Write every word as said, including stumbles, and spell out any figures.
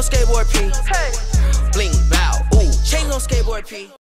skateboard P. Hey. Bling, bow, ooh, chains on skateboard P.